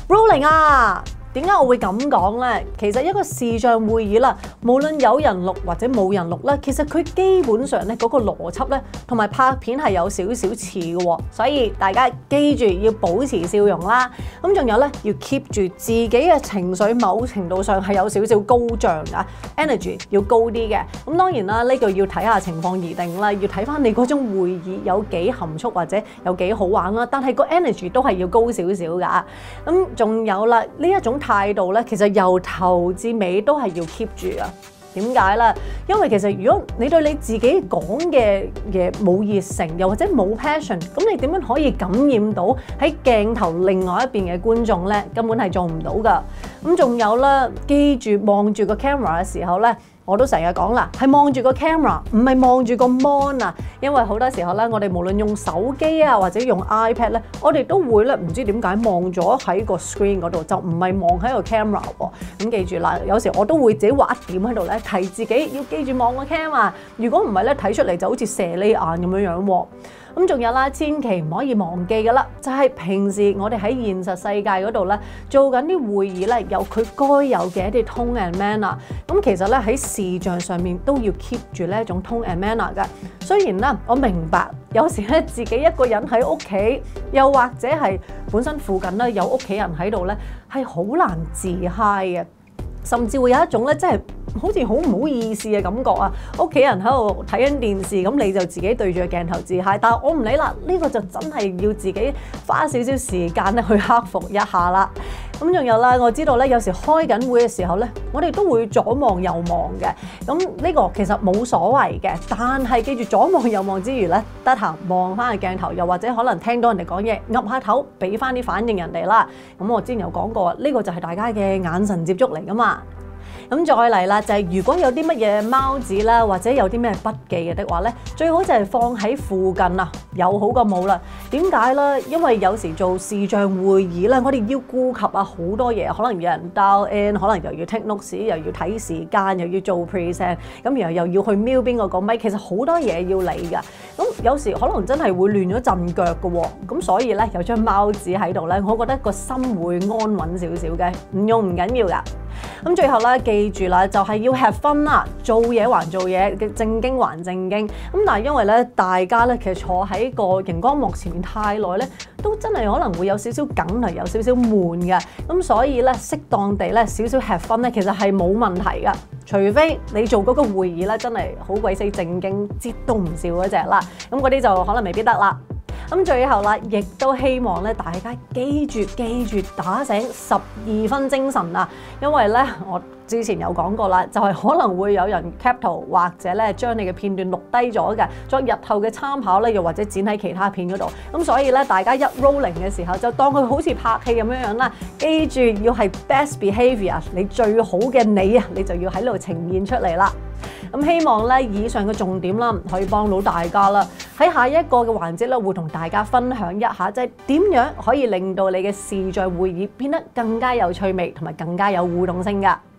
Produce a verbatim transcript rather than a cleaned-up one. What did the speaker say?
Rolling 啊！點解我會咁講呢？其實一個視像會議啦，無論有人錄或者冇人錄咧，其實佢基本上咧嗰個邏輯咧，同埋拍片係有少少似嘅喎。所以大家記住要保持笑容啦。咁仲有咧，要 keep 住自己嘅情緒，某程度上係有少少高漲㗎 ，energy 要高啲嘅。咁當然啦，呢個要睇下情況而定啦，要睇翻你嗰種會議有幾含蓄或者有幾好玩啦。但係個 energy 都係要高少少㗎。咁仲有啦，呢一種態度咧，其實由頭至尾都係要 keep 住啊。點解咧？因為其實如果你對你自己講嘅嘢冇熱誠，又或者冇 passion， 咁你點樣可以感染到喺鏡頭另外一邊嘅觀眾咧？根本係做唔到㗎。咁仲有啦，記住望住個 camera 嘅時候咧。我都成日講啦，係望住個 camera， 唔係望住個 mon 啊！因為好多時候咧，我哋無論用手機啊，或者用 iPad 咧，我哋都會咧唔知點解望咗喺個 screen 嗰度，就唔係望喺個 camera 喎。咁記住啦，有時我都會自己畫一點喺度咧，提自己要記住望個 camera。如果唔係咧，睇出嚟就好似蛇喱眼咁樣樣喎。咁仲有啦，千祈唔可以忘記㗎啦，就係平時我哋喺現實世界嗰度咧做緊啲會議咧，有佢該有嘅一啲 tone and manner。咁其實咧喺視像上面都要 keep 住呢一種 tone and manner 嘅。雖然咧，我明白有時咧自己一個人喺屋企，又或者係本身附近咧有屋企人喺度咧，係好難自嗨嘅，甚至會有一種咧，真係好似好唔好意思嘅感覺啊！屋企人喺度睇緊電視，咁你就自己對住個鏡頭自嗨，但係我唔理啦，呢個就真係要自己花少少時間咧去克服一下啦。咁仲有啦，我知道咧有時開緊會嘅時候咧，我哋都會左望右望嘅。咁呢個其實冇所謂嘅，但係記住左望右望之餘咧，得閒望翻個鏡頭，又或者可能聽到人哋講嘢，岌下頭，俾翻啲反應人哋啦。咁我之前有講過，呢個就係大家嘅眼神接觸嚟㗎嘛。咁再嚟啦，就係如果有啲乜嘢貓紙啦，或者有啲咩筆記嘅的話咧，最好就係放喺附近啊，有好過冇啦。點解咧？因為有時做視像會議咧，我哋要顧及啊好多嘢，可能有人 dial in， 可能又要 take notes， 又要睇時間，又要做 present， 咁然後又要去瞄邊個講咪，其實好多嘢要理㗎。咁有時可能真係會亂咗陣腳㗎喎。咁所以咧有張貓紙喺度咧，我覺得個心會安穩少少嘅，唔用唔緊要㗎。咁最後咧，記住啦，就係要 have fun啦，做嘢還做嘢，正經還正經。咁但係因為咧，大家咧其實坐喺個熒光幕前面太耐咧，都真係可能會有少少梗係有少少悶嘅。咁所以咧，適當地咧少少 have fun咧，其實係冇問題㗎。除非你做嗰個會議咧，真係好鬼死正經，節都唔笑嗰隻啦。咁嗰啲就可能未必得啦。咁最後啦，亦都希望咧大家記住記住打醒十二分精神啊！因為咧我之前有講過啦，就係可能會有人 cap 圖或者咧將你嘅片段錄低咗嘅，作日後嘅參考咧，又或者剪喺其他片嗰度。咁所以咧，大家一 rolling 嘅時候就當佢好似拍戲咁樣樣啦。記住要係 best behaviour， 你最好嘅你啊，你就要喺度呈現出嚟啦。咁希望咧以上嘅重點啦，可以幫到大家啦。喺下一個嘅環節咧，會同大家分享一下，即係點樣可以令到你嘅視像會議變得更加有趣味，同埋更加有互動性㗎。